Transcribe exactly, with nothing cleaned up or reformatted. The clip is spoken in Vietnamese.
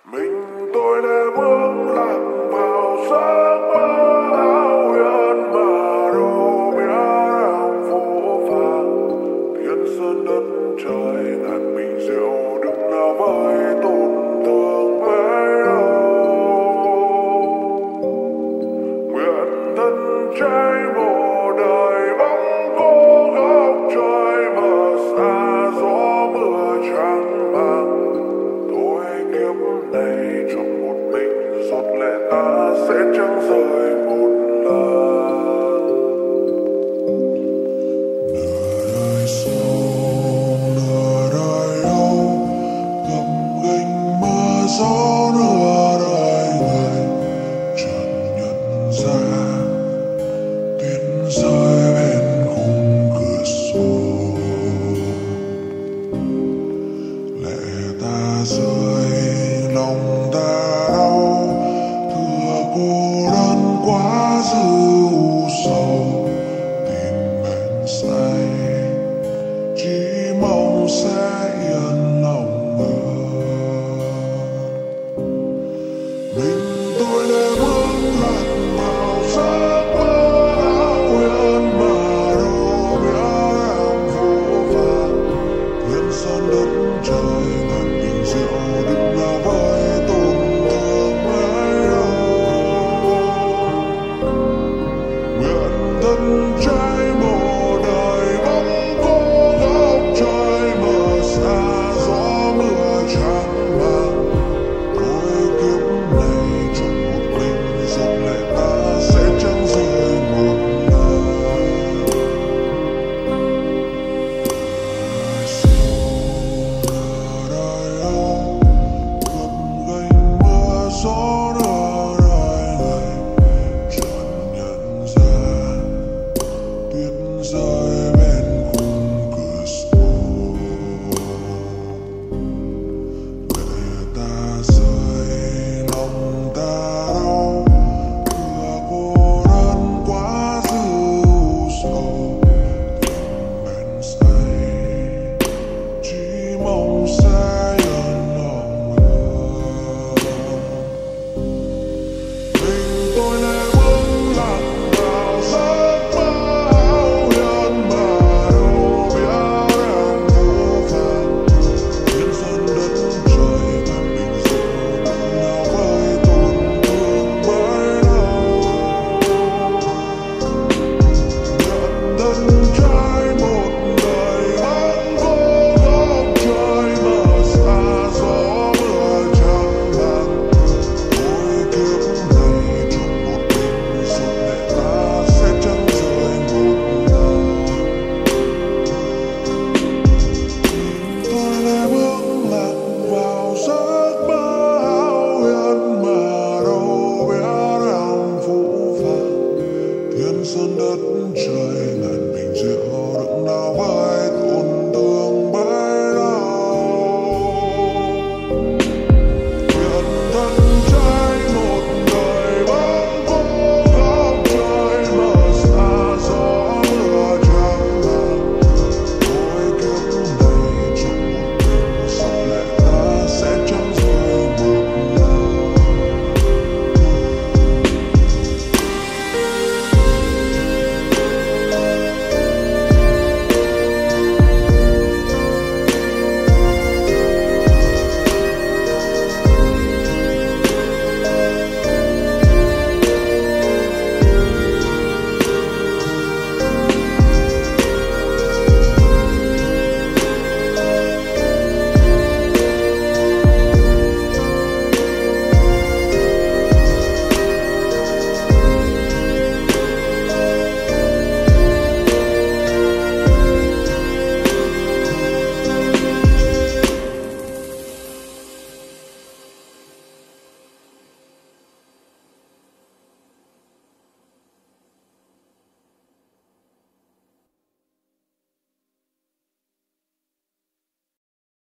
Mình tôi đã bước lạc vào giấc mơ hão huyền mà đâu biết đang phố phàng. Thiên sơn đất trời ngàn bình rượu đừng nào với tổn thương mấy đâu. Nguyện thân trái một đời bóng cô góc trời mà xa gió mưa trắng mang. Tôi kiếp này trong một mình giọt lệ ta sẽ chẳng rời một lần. Nửa đời sau nửa đời đâu gập ghềnh mưa gió.